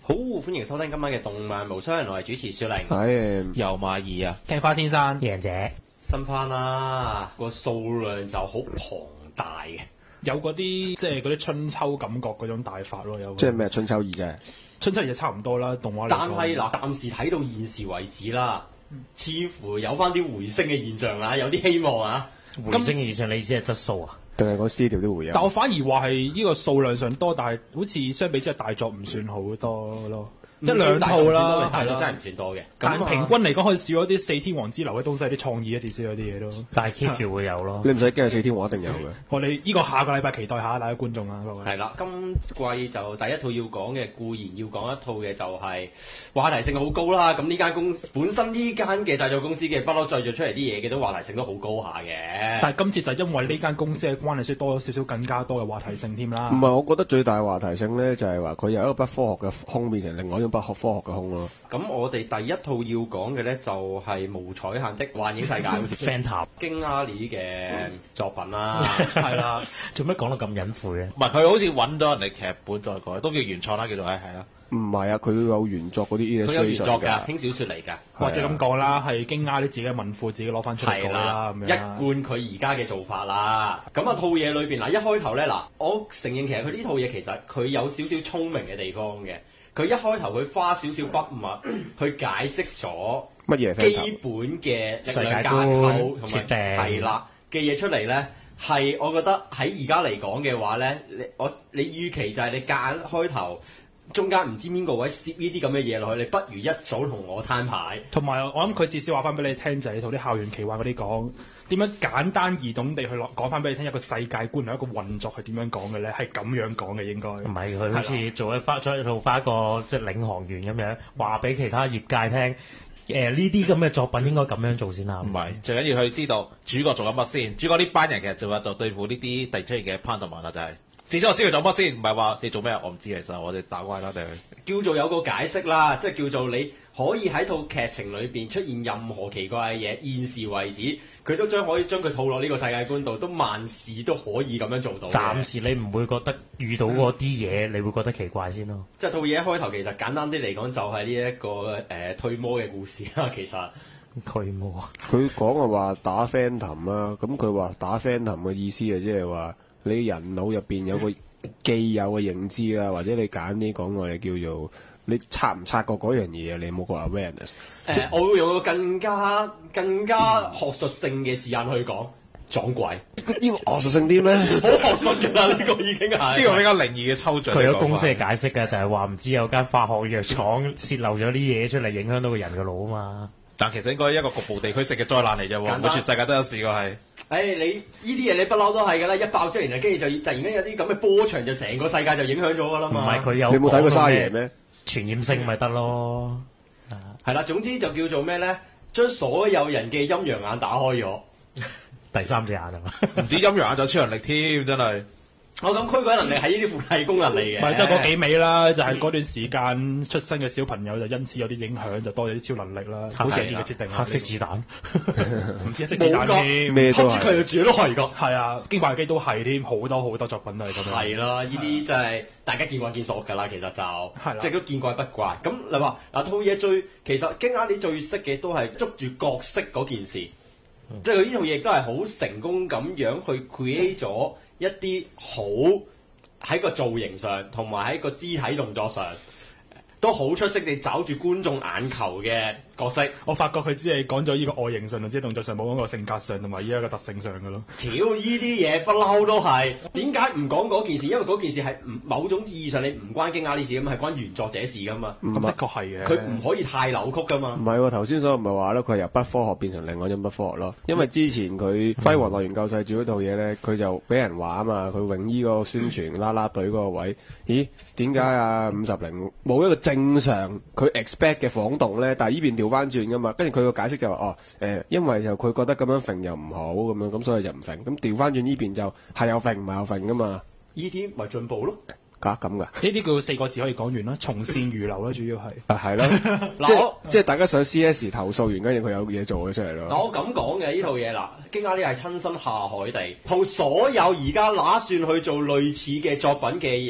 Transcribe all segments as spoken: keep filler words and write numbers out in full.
好，歡迎收聽今晚嘅動漫無雙，我係主持小玲， 係油馬兒啊， 聽花先生， 贏者新番啦，個數量就好龐大嘅， 有嗰啲即係嗰啲春秋感覺嗰種大法咯，有即係咩春秋二啫？ 春秋二就差唔多啦，動畫嚟講。 但係嗱，暫時睇到現時為止啦，似乎有翻啲回升嘅現象啊，有啲希望啊。 回升嘅現象，你意思係質素啊？ 定係個 studio 都會有？ 但我反而話係呢個數量上多，但係好似相比之下大作唔算好多咯。一兩套啦， 大作真係唔算多嘅。 但係平均嚟講，可以少咗啲四天王之流嘅東西，啲創意啊，至少有啲嘢都。 但係 keep 住會有咯。 你唔使驚，四天王一定有嘅。 我哋呢個下個禮拜期待下大家觀眾啊，各位。 係啦，今季就第一套要講嘅固然要講一套嘅就係話題性好高啦。咁呢間公司本身呢間嘅製作公司嘅不嬲製作出嚟啲嘢嘅都話題性都好高下嘅。 但係今次就因為呢間公司嘅關係，所以多咗少少更加多嘅話題性添啦。 唔係，我覺得最大話題性咧就係話佢由一個不科學嘅空變成另外一種不科學嘅空咯。 咁我哋第一套要講嘅咧就係無彩限的幻影世界，好似 Phantom 京阿里嘅作品啦， 係啦。 做乜講到咁隱晦咧？ 唔係佢好似揾咗人哋劇本再改，都叫原創啦，叫做係係啦。 唔係啊，佢有原作嗰啲 illustration 佢有原作㗎， 㗎， 輕小說嚟㗎。 或者咁講啦，係京亞啲自己嘅文庫自己攞翻出嚟改係啦， 啦，一咁樣。 貫佢而家嘅做法啦。咁啊套嘢裏邊嗱，一開頭咧嗱，我承認其實佢呢套嘢其實佢有少少聰明嘅地方嘅。佢一開頭佢花少少筆墨去解釋咗乜嘢基本嘅力量架構同埋係啦嘅嘢出嚟咧，係我覺得喺而家嚟講嘅話咧，你我你預期就係你夾硬開頭。中間唔知邊個位攝呢啲咁嘅嘢落去，你不如一早同我攤牌。 同埋我諗佢至少話翻俾你聽，就係同啲校園奇幻嗰啲講點樣簡單易懂地去落講翻俾你聽一個世界觀同一個運作係點樣講嘅咧，係咁樣講嘅應該。 唔係佢好似做一翻再做翻一個即係領航員咁樣，話俾其他業界聽。誒呢啲咁嘅作品應該咁樣做先啦。 唔係，最緊要佢知道主角做緊乜先。主角呢班人其實就話就對付呢啲突然出現嘅攀同埋啦，就係、是。至少我知佢做乜先，唔係話你做咩我唔知，其實我哋打怪啦定係叫做有個解釋啦，即係叫做你可以喺套劇情裏邊出現任何奇怪嘅嘢，現時為止佢都將可以將佢套落呢個世界觀度，都萬事都可以咁樣做到。 暫時你唔會覺得遇到嗰啲嘢，你會覺得奇怪先咯。 即係套嘢一開頭其實簡單啲嚟講就係呢一個誒、呃、退魔嘅故事啦，其實。 驅魔。 佢講嘅話打 Phantom 啦，咁佢話打 Phantom 嘅意思啊，即係話。你人腦入邊有個既有嘅認知啦，或者你簡啲講我哋叫做你察唔察覺嗰樣嘢，你冇個 awareness。 誒、呃，我會用個更加更加學術性嘅字眼去講撞鬼。 呢個學術性啲咩？ 好學術㗎啦，呢個已經係呢個比較靈異嘅抽象。 佢有公司嘅解釋嘅，就係話唔知有間化學藥廠泄漏咗啲嘢出嚟，影響到個人嘅腦啊嘛。 但其實應該一個局部地區性嘅災難嚟啫喎，唔會全世界都有試過係。誒、 哎，你呢啲嘢你不嬲都係㗎啦，一爆出嚟，跟住就突然間有啲咁嘅波長，就成個世界就影響咗㗎啦嘛。 唔係佢有你冇睇過沙爺咩？ 傳染性咪得咯。 係啦，總之就叫做咩咧？將所有人嘅陰陽眼打開咗。 第三隻眼係嘛？ 唔止陰陽眼，仲有超能力添，真係。 我咁驅鬼能力係呢啲附帶功能嚟嘅， 唔係得嗰幾味啦，就係、是、嗰段時間出生嘅小朋友就因此有啲影響，就多咗啲超能力啦，好常見嘅設定。 黑色子彈， 唔知黑色子彈添， 咩都係。黑子佢都係㗎。 係啊，京怪機都係添，好多好多作品都係咁樣。 係啦，呢啲真係大家見慣見熟㗎啦，其實就係即係都見怪不怪。咁你話嗱套嘢最其實京阿里最識嘅都係捉住角色嗰件事，嗯、即係佢呢套嘢都係好成功咁樣去 create 咗一啲好。喺個造型上，同埋喺個肢體動作上，都好出色地找住觀眾眼球嘅角色。 我發覺佢只係講咗呢個外形上同啲動作上，冇講個性格上同埋依一個特性上嘅咯。 屌，依啲嘢不嬲都係點解唔講嗰件事？因為嗰件事係唔某種意義上你唔關京阿里事咁，係關原作者事噶嘛。 咁的確係嘅。 佢唔可以太扭曲噶嘛。 唔係喎，頭先所唔係話咧，佢係由不科學變成另外一種不科學咯。因為之前佢《輝煌樂園救世主》嗰套嘢咧，佢就俾人話啊嘛，佢泳衣嗰個宣傳啦啦隊嗰個位，咦？點解啊五十零冇一個正常佢 expect 嘅晃動咧？但係呢邊調翻轉噶嘛，跟住佢個解釋就話哦誒、呃，因為就佢覺得咁樣揈又唔好咁樣，咁所以就唔揈。咁調翻轉呢邊就係有揈唔係有揈噶嘛。 呢啲咪進步咯。 㗎咁㗎？ 呢啲叫四個字可以講完啦，從善如流啦，主要係。 啊係咯，即係即係大家上 C S 投訴完，跟住佢有嘢做咗出嚟咯。 嗱我咁講嘅呢套嘢嗱，京阿里係親身下海地，同所有而家打算去做類似嘅作品嘅人。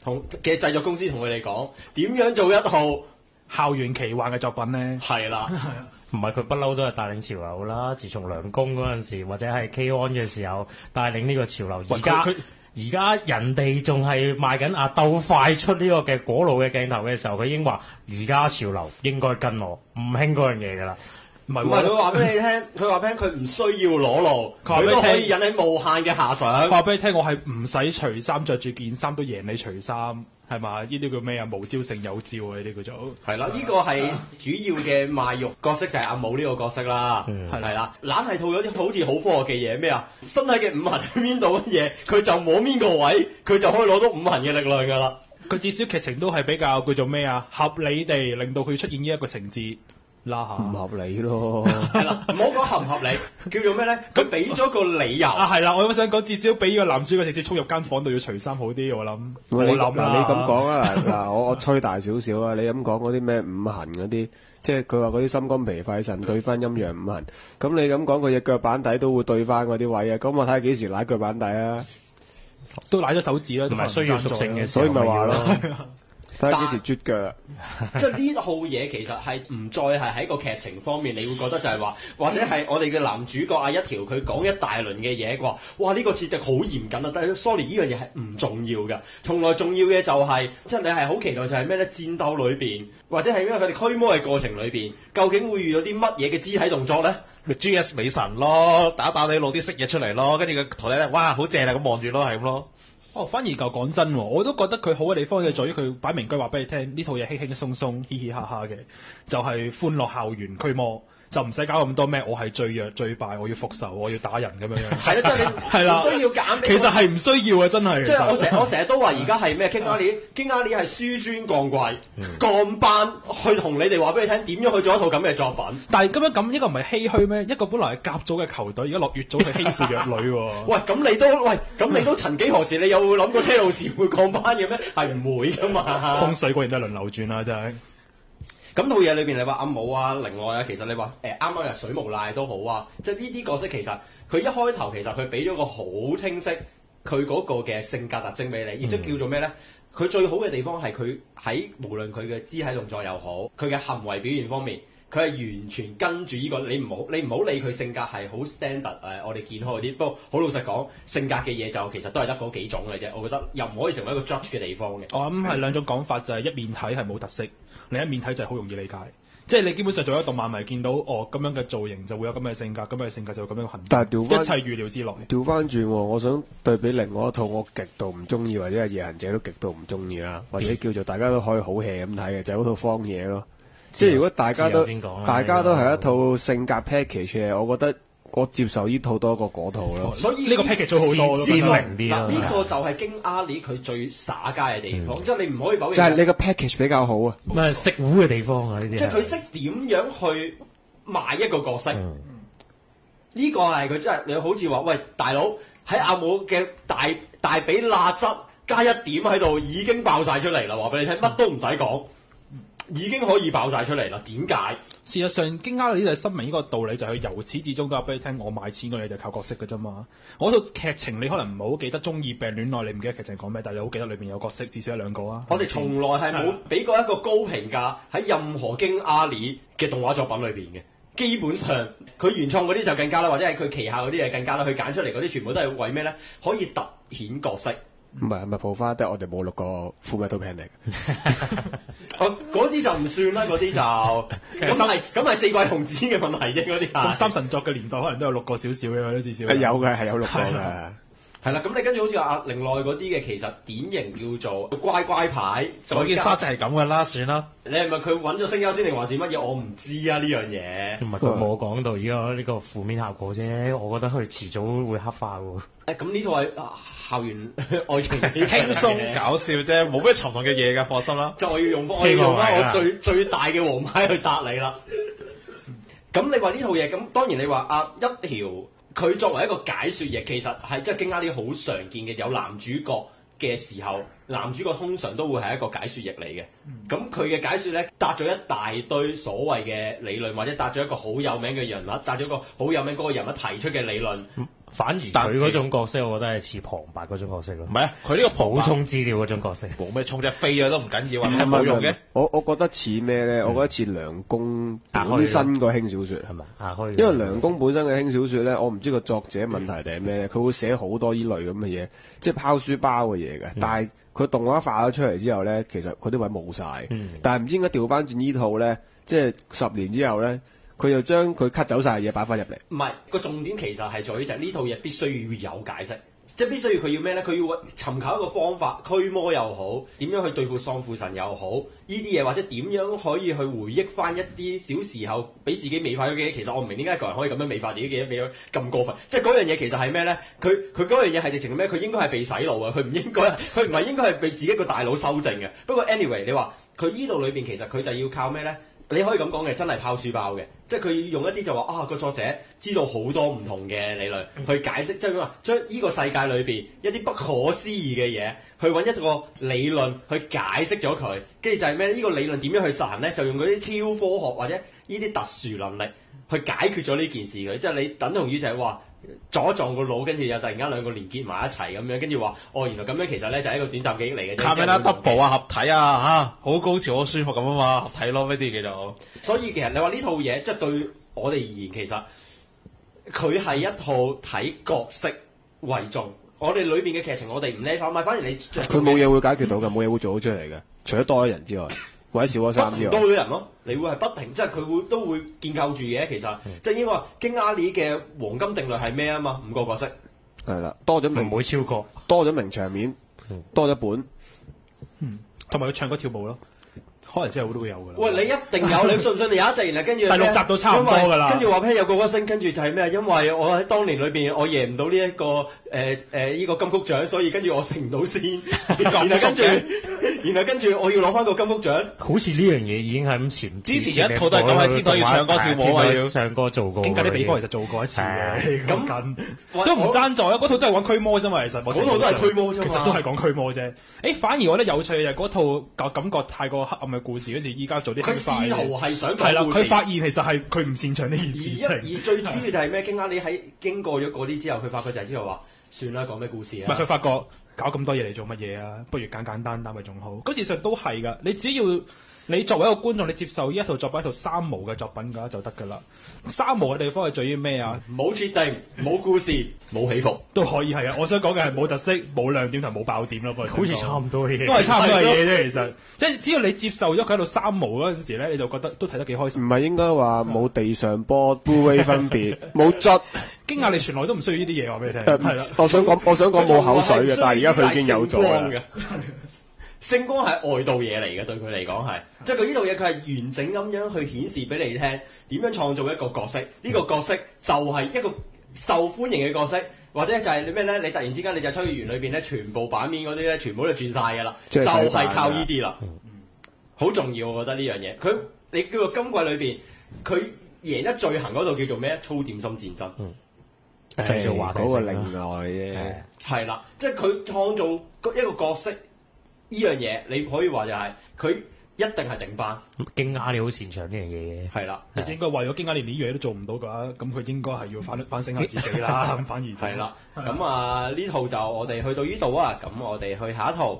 同嘅製作公司同佢哋講點樣做一套校園奇幻嘅作品咧， 係啦， 唔係佢不嬲都係帶領潮流啦。自從梁公嗰陣時，或者係 K-On 嘅時候帶領呢個潮流，而家佢而家人哋仲係賣緊啊鬥快出呢個嘅果路嘅鏡頭嘅時候，佢已經話而家潮流應該跟我，唔興嗰樣嘢㗎啦。 唔係唔係佢話俾你聽，佢話俾你聽佢唔需要裸露， 佢話俾你聽佢都可以引起無限嘅遐想。 話俾你聽，我係唔使除衫，着住件衫都贏你除衫，係嘛？呢啲叫咩啊？無招勝有招啊！呢啲叫做係啦，呢個係主要嘅賣肉角色就係阿武呢個角色啦， 嗯係啦，懶係套咗啲好似好科學嘅嘢咩啊？身體嘅五行喺邊度嘅嘢，佢就摸邊個位，佢就可以攞到五行嘅力量㗎啦。 佢至少劇情都係比較叫做咩啊？合理地令到佢出現呢一個情節啦嚇。 唔合理咯。 係啦，唔好講合唔合理，叫做咩咧？佢俾咗個理由。 啊，係啦，我咁想講，至少俾個男主角直接衝入間房度要除衫好啲，我諗。我你諗啦嗱，你咁講啊，嗱嗱，我我吹大少少啊，你咁講嗰啲咩五行嗰啲，即係佢話嗰啲心肝脾肺腎對翻陰陽五行，咁你咁講佢隻腳板底都會對翻嗰啲位啊，咁我睇下幾時拉腳板底啊， 都舐咗手指啦， 唔係需要屬性嘅時候所以咪話咯， 係啊睇下幾時啜腳啊。 即係呢套嘢其實係唔再係喺個劇情方面，你會覺得就係話，或者係我哋嘅男主角啊一條佢講一大輪嘅嘢，佢話哇呢、呢個設定好嚴謹啊，但係 sorry 呢樣嘢係唔重要㗎，從來重要嘅就係、是、即係你係好期待就係咩咧？戰鬥裏邊或者係因為佢哋驅魔嘅過程裏邊，究竟會遇到啲乜嘢嘅肢體動作咧？ 咪 G S 美神咯，打打你露啲色嘢出嚟咯，跟住個徒弟咧，哇好正啊咁望住咯，係咁咯。 哦，反而就講真喎，我都覺得佢好嘅地方就在於佢擺明句話俾你聽，呢套嘢輕輕鬆鬆、嘻嘻哈哈嘅，就係、是、歡樂校園驅魔，就唔使搞咁多咩，我係最弱最敗，我要復仇，我要打人咁樣樣。 係啦，即係你係啦， 唔需要揀。 其實係唔需要嘅，真係。 即係我成我成日都話而家係咩？King Ali，King Ali 係紆尊降貴，降班去同你哋話俾你聽點樣去做一套咁嘅作品。 但係咁樣咁，一個唔係唏噓咩？一個本來係甲組嘅球隊，而家落乙組去欺負弱女喎。 喂，咁你都喂，咁你都曾幾何時，你有會諗過車路士會降班嘅咩？係唔會噶嘛。 風水果然都係輪流轉啦，真係。 咁套嘢裏邊你話阿武啊、靈愛啊，其實你話誒啱啱入水無賴都好啊，即係呢啲角色其實佢一開頭其實佢俾咗個好清晰佢嗰個嘅性格特徵俾你，亦即叫做咩咧？佢最好嘅地方係佢喺無論佢嘅肢體動作又好，佢嘅行為表現方面，佢係完全跟住呢、這個你唔好你唔好理佢性格係好 standard 誒、呃，我哋健康嗰啲。不過好老實講，性格嘅嘢就其實都係得嗰幾種嘅啫。我覺得又唔可以成為一個 judge 嘅地方嘅。 我諗係兩種講法，就係、是、一面睇係冇特色，另一面睇就係好容易理解。即係你基本上做一個動漫迷，見到哦咁樣嘅造型就會有咁嘅性格，咁嘅性格就會咁樣嘅行動， 但係調返一切預料之內。 調翻轉喎，我想對比另外一套我極度唔中意，或者係夜行者都極度唔中意啦，或者叫做大家都可以好 hea 咁睇嘅，就係、是、嗰套荒野咯。即係如果大家都大家都係一套性格 package 嘅，我覺得我接受呢套多過嗰套咯。 所以呢個 package 咗好多咯， 鮮明啲嗱， 咯。 呢個就係經阿里佢最耍家嘅地方，即係、嗯、你唔可以否認。 就係你個 package 比較好啊。 唔係食糊嘅地方啊，呢啲。 即係佢識點樣去賣一個角色。呢、嗯、個係佢真係你好似話，喂大佬喺阿武嘅大大髀罅質加一點喺度已經爆晒出嚟啦，話俾你聽，乜都唔使講。已經可以爆晒出嚟啦，點解？ 事實上，經加里就係深明呢個道理，就係佢由始至終都話俾你聽，我賣錢嗰你就靠角色嘅啫嘛。我套劇情你可能唔係好記得，中二病戀愛你唔記得劇情講咩，但係你好記得裏邊有角色，至少一兩個啊。 我哋從來係冇俾過一個高評價喺任何經阿里嘅動畫作品裏邊嘅。基本上佢原創嗰啲就更加啦，或者係佢旗下嗰啲就更加啦。佢揀出嚟嗰啲全部都係為咩咧？可以突顯角色。 唔係唔係，補翻，但係我哋冇錄過 Fullmetal Panic。 哦，嗰啲就唔算啦，嗰啲就咁係咁係四季童子嘅問題啫，嗰啲係。 三神作嘅年代可能都有錄過少少嘅，都至少。 係有嘅，係有錄過嘅。 係啦，咁你跟住好似話另外嗰啲嘅，其實典型叫做乖乖牌。 嗰件衫就係咁噶啦，算啦。 你係咪佢揾咗聲優先定還是乜嘢？我唔知啊呢樣嘢。 唔係佢冇講到而家呢個負面效果啫，我覺得佢遲早會黑化喎。 誒咁呢套係校園愛情輕鬆搞笑啫，冇咩沉重嘅嘢㗎，放心啦。 就我要用翻我要用翻我最最大嘅黃牌去答你啦。咁你話呢套嘢，咁當然你話啊一條。佢作為一個解説役，其實係即係經啱啲好常見嘅，有男主角嘅時候，男主角通常都會係一個解説役嚟嘅。咁佢嘅解説咧，搭咗一大堆所謂嘅理論，或者搭咗一個好有名嘅人物，搭咗一個好有名嗰個人物提出嘅理論， 反而佢嗰種角色，我覺得係似旁白嗰種角色咯。 唔係啊，佢呢個補充資料嗰種角色。 冇咩充啫，飛咗都唔緊要啊，冇用嘅。 我我覺得似咩咧？我覺得似梁公本身個輕小説係咪？ 啊，可以。 因為梁公本身嘅輕小説咧，我唔知個作者問題定係咩咧，佢會寫好多依類咁嘅嘢，即係拋書包嘅嘢嘅。但係佢動畫化咗出嚟之後咧，其實佢啲位冇晒。但係唔知點解調翻轉呢套咧，即係十年之後咧。佢又將佢 cut 走晒嘅嘢擺翻入嚟。 唔係個重點，其實係在於就係呢套嘢必須要有解釋，即係必須要佢要咩咧？佢要尋求一個方法，驅魔又好，點樣去對付喪父神又好，呢啲嘢或者點樣可以去回憶翻一啲小時候俾自己美化咗嘅嘢。其實我唔明點解一個人可以咁樣美化自己嘅嘢，美咗咁過分。即係嗰樣嘢其實係咩咧？佢佢嗰樣嘢係直情咩？佢應該係被洗腦啊！佢唔應該，佢唔係應該係被自己個大腦修正嘅。不過 anyway， 你話佢呢度裏邊其實佢就要靠咩咧？你可以咁講嘅，真係拋書包嘅，即係佢用一啲就話啊個作者知道好多唔同嘅理論去解釋，即係點話將呢個世界裏邊一啲不可思議嘅嘢，去揾一個理論去解釋咗佢，跟住就係咩？呢個理論點樣去實行咧？就用嗰啲超科學或者呢啲特殊能力去解決咗呢件事嘅，即係你等同於就係話。撞一撞個腦，跟住又突然間兩個連結埋一齊咁樣，跟住話哦，原來咁樣其實咧就係一個短暫記憶嚟嘅。 卡咩啦 double 啊，合體啊嚇，好高潮好舒服咁啊嘛，合體咯呢啲叫做。 所以其實你話呢套嘢即係對我哋而言，其實佢係一套睇角色為重。我哋裏邊嘅劇情我哋唔理翻，咪反而你佢冇嘢會解決到嘅，冇嘢會做到出嚟嘅，除咗多咗人之外。或者少咗三之外， 多咗人咯，你會係不停，即係佢會都會建構住嘅。其實、嗯、即係因為京阿里嘅黃金定律係咩啊嘛？五個角色係啦，多咗名唔會超過， 多咗名場面，嗯、多咗本， 嗯，同埋佢唱歌跳舞咯。可能之後都會有㗎啦。 喂，你一定有，你信唔信？你有一隻，然後跟住第六集都差唔多㗎啦。 跟住話俾有個歌星，跟住就係咩？因為我喺當年裏邊，我贏唔到呢一個誒誒呢個金曲獎，所以跟住我食唔到先。然後跟住，然後跟住我要攞翻個金曲獎。 好似呢樣嘢已經係咁前之前一套都係咁喺天台要唱歌跳舞啊，要唱歌做過。 經過啲比方其實做過一次嘅， 咁都唔爭在啊！嗰套都係講驅魔啫嘛，其實嗰套都係驅魔啫嘛， 其實都係講驅魔啫。誒，反而我覺得有趣嘅係嗰套感覺太過黑暗嘅故事，好似依家。 佢試圖係想係啦，佢發現其實係佢唔擅長呢件事情。 而最主要就係咩？經啱你喺經過咗嗰啲之後，佢發覺就係之後話算啦，講咩故事啊？ 唔係佢發覺搞咁多嘢嚟做乜嘢啊？不如簡簡單單咪仲好。嗰事實都係㗎，你只要你作為一個觀眾，你接受呢一套作品一套三毛嘅作品嘅話就得㗎啦。三毛嘅地方係在於咩啊？ 冇設定、冇故事、冇起伏， 都可以係啊！我想講嘅係冇特色、冇亮點同冇爆點咯。 好似差唔多嘢， 都係差唔多嘅嘢啫。其實即係只要你接受咗佢喺度三毛嗰陣時咧，你就覺得都睇得幾開心。 唔係應該話冇地上波 Blu-ray 分別，冇質。 驚訝你傳來都唔需要呢啲嘢話俾你聽。係啦， 我想講我想講冇口水嘅，但係而家佢已經有咗啦。 星光係外道嘢嚟嘅，對佢嚟講係，即係佢呢套嘢佢係完整咁樣去顯示俾你聽，點樣創造一個角色，呢、嗯、個角色就係一個受歡迎嘅角色，或者就係你咩咧？你突然之間你就秋葉原裏邊咧，全部版面嗰啲咧，全部都轉晒㗎啦，就係、是、靠呢啲啦，好、嗯、重要我覺得呢樣嘢。佢你叫做今季裏邊，佢贏得最行嗰度叫做咩？粗點心戰爭。嗯製造話嗰個另外啫， 係啦，即係佢創造一個角色呢樣嘢，你可以話就係、是、佢一定係頂班。 京亞你好擅長呢樣嘢嘅， 係啦， 你應該為咗京亞連呢樣嘢都做唔到嘅話，咁佢應該係要反反省下自己啦。咁反而係、就、 啦、是，咁啊呢套就我哋去到呢度啊，咁我哋去下一套。